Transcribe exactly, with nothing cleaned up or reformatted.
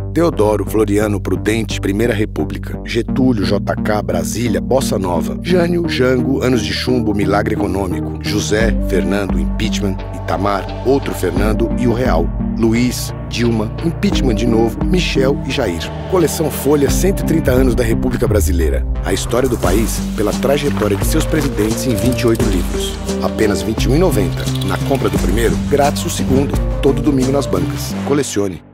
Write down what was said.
Deodoro, Floriano, Prudente, Primeira República. Getúlio, J K, Brasília, Bossa Nova. Jânio, Jango, Anos de Chumbo, Milagre Econômico. José, Fernando, Impeachment. Itamar, Outro Fernando e o Real. Luiz, Dilma, Impeachment de novo, Michel e Jair. Coleção Folha, cento e trinta anos da República Brasileira. A história do país pela trajetória de seus presidentes em vinte e oito livros. Apenas vinte e um reais e noventa centavos. Na compra do primeiro, grátis o segundo. Todo domingo nas bancas. Colecione.